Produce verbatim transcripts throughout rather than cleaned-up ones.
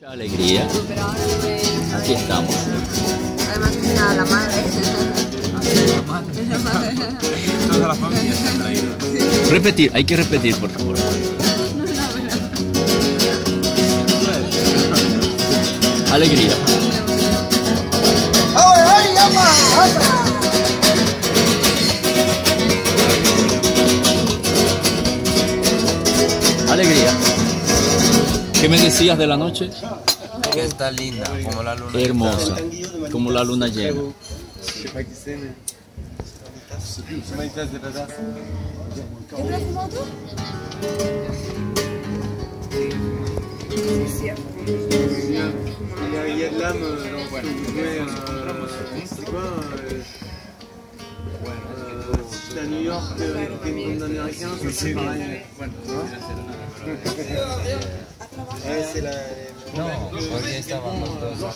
Mucha alegría. Aquí estamos. Además es una la madre. La madre. Toda la familia se ha traído. Repetir, hay que repetir, por favor. Alegría. Alegría. ¿Qué me decías de la noche? Que está linda, como la luna. Hermosa, como la luna llena. Il y a de l'âme dans ce que vous jouez. C'est quoi Si t'es à New York, t'es une bande d'Américains, ça c'est pareil. Ouais, c'est la. No, hoy estaban los dos.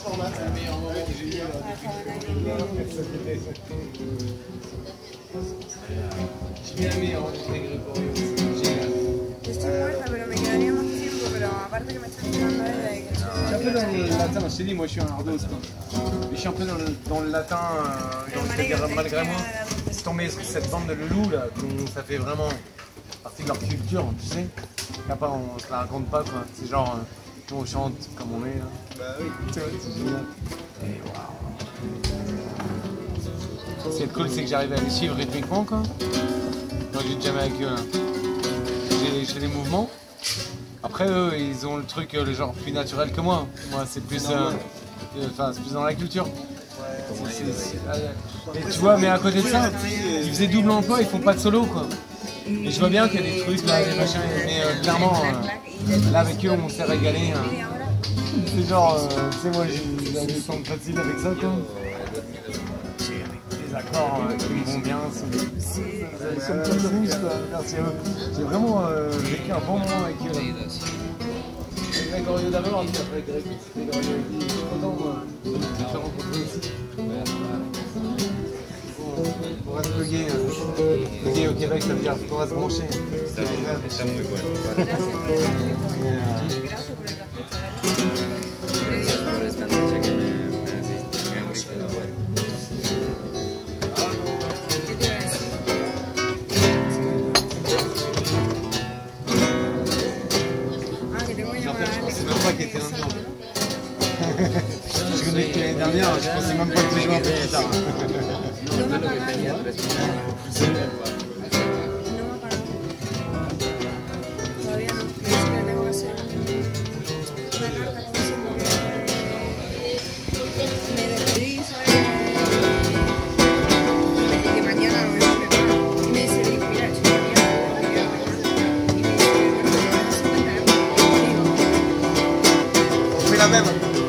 Estoy muerta, pero me quedaría más tiempo, pero aparte que me estoy tirando de que Je suis un peu dans le latin, je t'ai dit, moi je suis un ardos. Quoi. Mais je suis un peu dans le, dans le latin, euh, c'est-à-dire malgré moi, si t'en mets cette bande de loulous là, ça fait vraiment partie de leur culture, tu sais. Là, pas, on se la raconte pas quoi, c'est genre, euh, on chante comme on est là. Bah oui, tu vois, c'est génial. Et waouh. Ce qui est cool, c'est que j'arrive à les suivre rythmiquement quoi. Quand j'ai jamais avec eux là. J'ai des mouvements. Après eux, ils ont le truc, le genre plus naturel que moi. Moi, c'est plus, euh, enfin, c'est plus dans la culture. C'est, c'est, c'est... Et tu vois, mais à côté de ça, ils faisaient double emploi, ils font pas de solo quoi. Et je vois bien qu'il y a des trucs là, des machins, mais euh, clairement, euh, là avec eux, on s'est régalé. Hein. C'est genre, euh, tu sais, moi, j'ai un descente facile avec ça quoi. Les accords euh, qui me vont bien. Sont... Ils sont comme de rouge quoi. Merci à eux. J'ai vraiment euh, vécu un bon moment avec eux. Greg Oriot d'abord, puis après Greg, Greg Oriot, je suis content de te faire rencontrer ici. On va se plugger. Plugger au Québec, ça veut dire qu'on va se brancher. Está muy bueno. Qui était indien. Je connais que l'année dernière, je pensais même pas que tu jouais un peu plus tard. La même.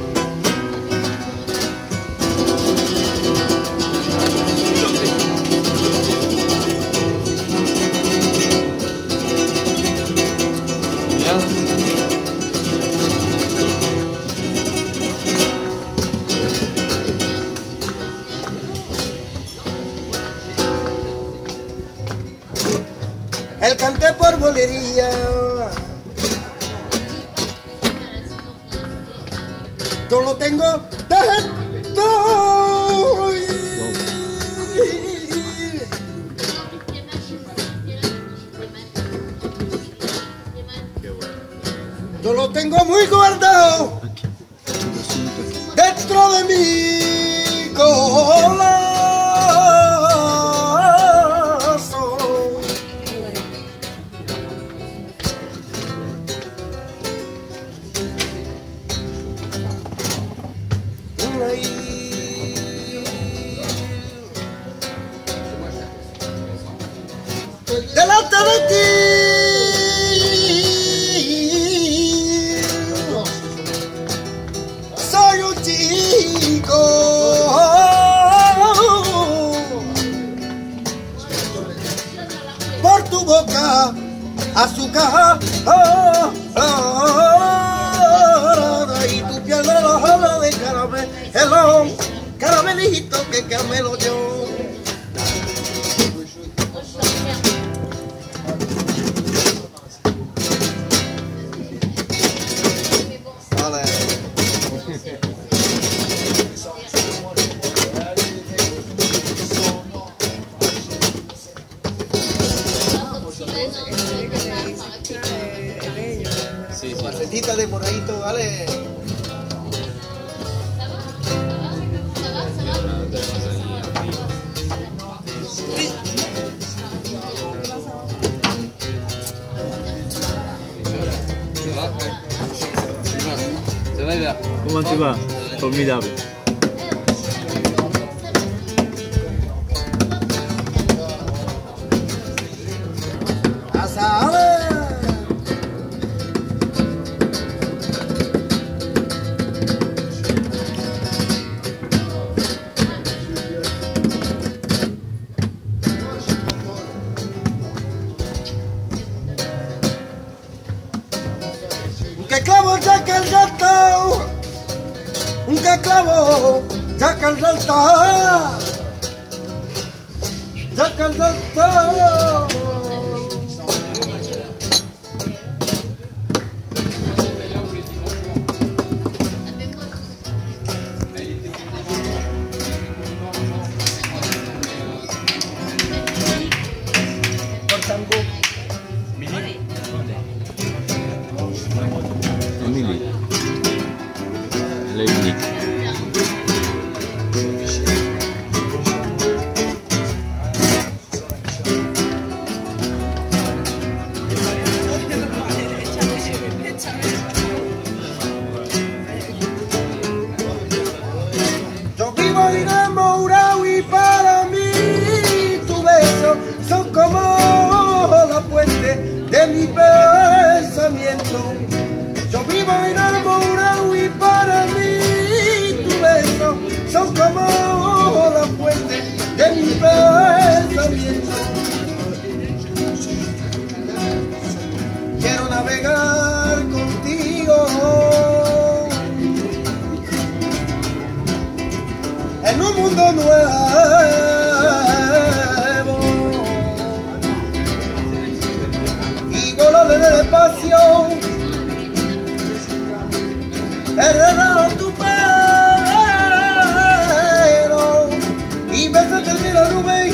El canté por bolería. Yo lo tengo dentro. Yo lo tengo muy guardado dentro de mi corazón. Delante de ti soy un chico por tu boca azúcar y tu piel de la hoja de caramelo, caramelito que caramelo yo. Vale. Rayito, vale. Comment tu vas? Formidable. Que clavo saca el gato, un que clavo saca el salto, saca el salto. Emily. Lady. Yo vivo enamorado y para mí tu beso son como la puente de mi pensamiento. Yo vivo enamorado y para mí tu beso son como la fuente de mi pensamiento. Quiero navegar contigo en un mundo nuevo y volar en el espacio. Herrera tu pelo y besarte en la nube,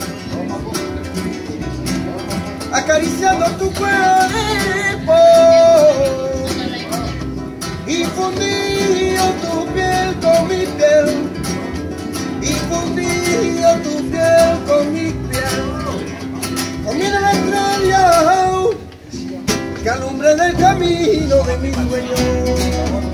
acariciando tu cuerpo y fundido tu piel con mi piel, y fundido tu piel con mi piel, con mi estrella que alumbren el camino de mi sueño.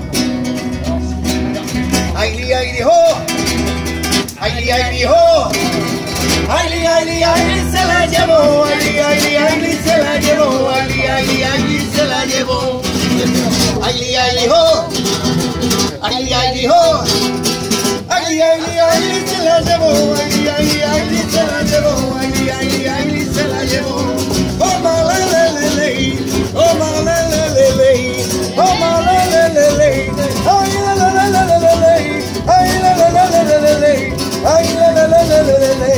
Aili, aili, ho, aili, aili, ho, aili, aili, aili, se la llevó, aili, aili, aili, se la llevó, aili, aili, aili, se la llevó, aili, aili, ho, aili, aili, ho, aili, aili, aili, se la llevó, aili, aili, aili, se la llevó, aili, aili, aili, se la llevó, oh ma le le le le, oh ma le le le le, oh ma le le le le, ay la la la la la la. Ay la la la la la la la, ay la la la la la la la.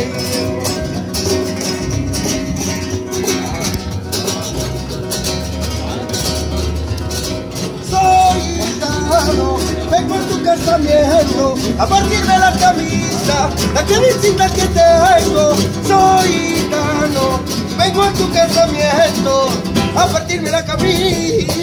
Soy gitano, vengo a tu casamiento a partir de la camisa, la camisita que tengo. Soy gitano, vengo a tu casamiento a partir de la camisa.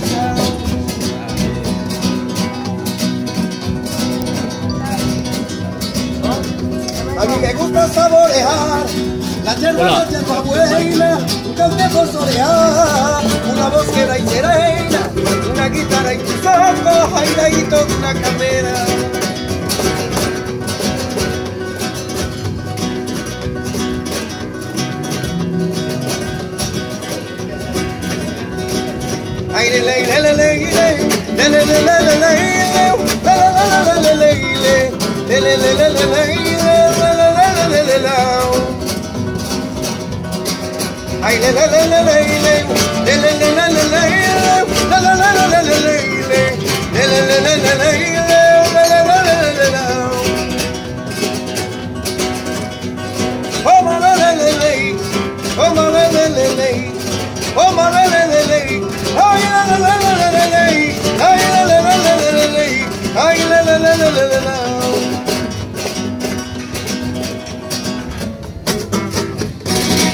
A mí me gusta saborear la yerba de tu abuela, un café por solear, una voz que da y serena, una guitarra y tus ojos, bailadito de una camera. Ay, le le le le le le le le le le le le le le le le le le. Ay le le le le le le le le le le le le la la la la la le le le le le le le le le oh ma le le le le oh ma le le le le oh ma le le le le ay la la la la la le ay la la la la la le ay la la la la la la.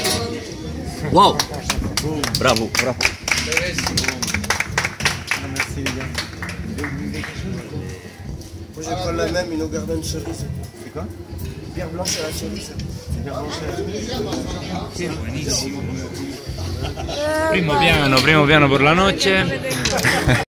Wow! Bravo, bravo. Merci. Merci les gars. Moi je vais prendre la même, une au gardin de cerise. C'est quoi? Bière blanche à la cerise. Bière blanche à la cerise. Che buonissimo. Primo piano, primo piano per la noce.